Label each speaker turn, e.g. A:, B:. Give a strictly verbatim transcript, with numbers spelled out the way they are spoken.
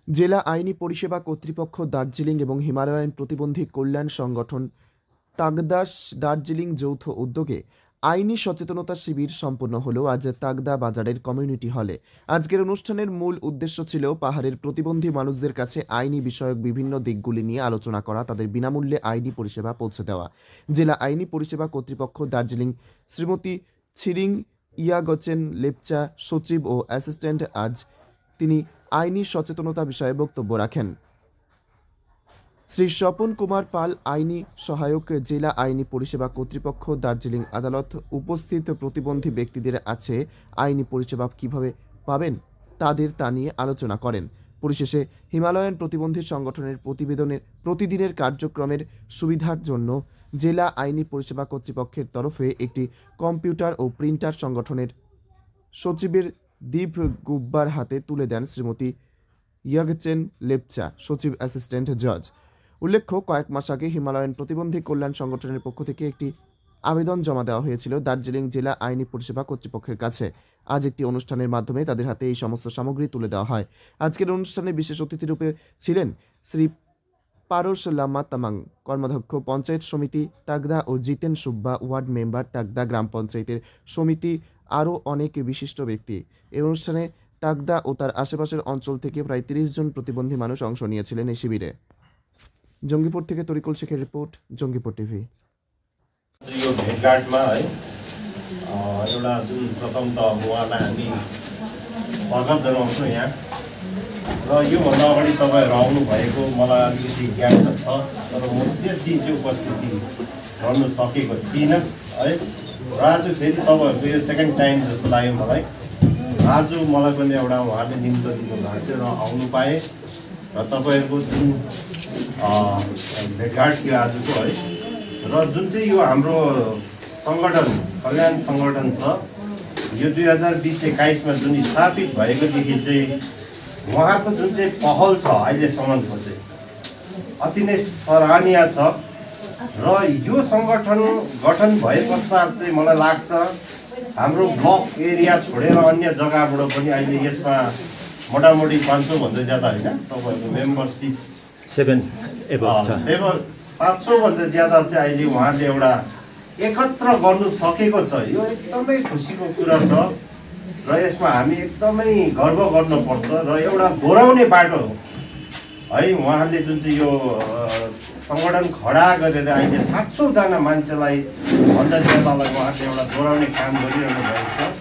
A: জেলা আইনি পরিষেবা কর্তৃপক্ষ দার্জিলিং এবং হিমালয়ান প্রতিবন্ধী কল্যাণ সংগঠন তাগদা দার্জিলিং যৌথ উদ্যোগে আইনি সচেতনতা শিবির সম্পন্ন হলো আজ তাগদা বাজারের কমিউনিটি হলে। আজকের অনুষ্ঠানের মূল উদ্দেশ্য ছিল পাহাড়ের প্রতিবন্ধী মানুষদের কাছে আইনি বিষয়ক বিভিন্ন দিকগুলি নিয়ে আলোচনা করা, তাদের বিনামূল্যে আইনি পরিষেবা পৌঁছে দেওয়া। জেলা আইনি পরিষেবা কর্তৃপক্ষ দার্জিলিং শ্রীমতী ছিরিং ইয়াগচেন লেপচা সচিব ও অ্যাসিস্ট্যান্ট আজ তিনি আইনি সচেতনতা বিষয়ে বক্তব্য রাখেন। শ্রী স্বপন কুমার পাল আইনি সহায়ক, জেলা আইনি পরিষেবা কর্তৃপক্ষ দার্জিলিং আদালত উপস্থিত প্রতিবন্ধী ব্যক্তিদের আছে আইনি পরিষেবা কিভাবে পাবেন তাদের তা নিয়ে আলোচনা করেন। পরিশেষে হিমালয়ান প্রতিবন্ধী সংগঠনের প্রতিবেদনের প্রতিদিনের কার্যক্রমের সুবিধার জন্য জেলা আইনি পরিষেবা কর্তৃপক্ষের তরফে একটি কম্পিউটার ও প্রিন্টার সংগঠনের সচিবের দীপ গুব্বার হাতে তুলে দেন শ্রীমতী ইয়াগচেন লেপচা, সচিব অ্যাসিস্ট্যান্ট জজ। উল্লেখ্য, কয়েক মাস আগে হিমালয়ান প্রতিবন্ধী কল্যাণ সংগঠনের পক্ষ থেকে একটি আবেদন জমা দেওয়া হয়েছিল দার্জিলিং জেলা আইনি পরিষেবা কর্তৃপক্ষের কাছে। আজ একটি অনুষ্ঠানের মাধ্যমে তাদের হাতে এই সমস্ত সামগ্রী তুলে দেওয়া হয়। আজকের অনুষ্ঠানে বিশেষ অতিথি রূপে ছিলেন শ্রী পারস লামা তামাং, কর্মাধ্যক্ষ পঞ্চায়েত সমিতি তাগদা, ও জিতেন সুব্বা, ওয়ার্ড মেম্বার তাগদা গ্রাম পঞ্চায়েতের সমিতি, আরও অনেক বিশিষ্ট ব্যক্তি। এই অনুষ্ঠানে তাগদা ও তার আশেপাশের অঞ্চল থেকে প্রায় তিরিশ জন প্রতিবন্ধী মানুষ অংশ নিয়েছিলেন এই শিবিরে। জঙ্গিপুর থেকে তরিকুল শেখের রিपोर्ट, जंगीपुर टिभी।
B: यो भेटघाटमा है एउटा जुन प्रथम त अब उहाँलाई हामी स्वागत जनाउँछौँ यहाँ, र योभन्दा अगाडि तपाईँहरू आउनुभएको मलाई अलिकति ज्ञान त छ, तर म त्यस दिन चाहिँ उपस्थिति गर्नु सकेको थिइनँ है। र आज फेरि तपाईँहरूको यो सेकेन्ड टाइम जस्तो लाग्यो मलाई। आज मलाई पनि एउटा उहाँले निम्तो दिनुभएको थियो र आउनु पाएँ, र तपाईँहरूको जुन भेटघाट थियो आजको है, र जुन चाहिँ यो हाम्रो सङ्गठन कल्याण सङ्गठन छ, यो दुई हजार बिस एक्काइसमा जुन स्थापित भएकोदेखि चाहिँ उहाँको जुन चाहिँ पहल छ अहिलेसम्मको चाहिँ अति नै सराहनीय छ। र यो सङ्गठन गठन भए पश्चात चाहिँ मलाई लाग्छ हाम्रो ब्लक एरिया छोडेर अन्य जग्गाबाट पनि अहिले यसमा मोटामोटी पाँच सौ भन्दा ज्यादा होइन, तपाईँहरूको मेम्बरसिप
C: सेभेन
B: सेभेन सात सौ भन्दा ज्यादा चाहिँ अहिले उहाँले एउटा एकत्र गर्नु सकेको छ। यो एकदमै खुसीको कुरा छ, र यसमा हामी एकदमै गर्व गर्नुपर्छ, र एउटा दोहोऱ्याउने बाटो है। उहाँले जुन चाहिँ यो सङ्गठन खडा गरेर अहिले सात सौजना मान्छेलाई भन्दा ज्यादालाई उहाँले एउटा दोहोऱ्याउने काम गरिरहनु भएको छ।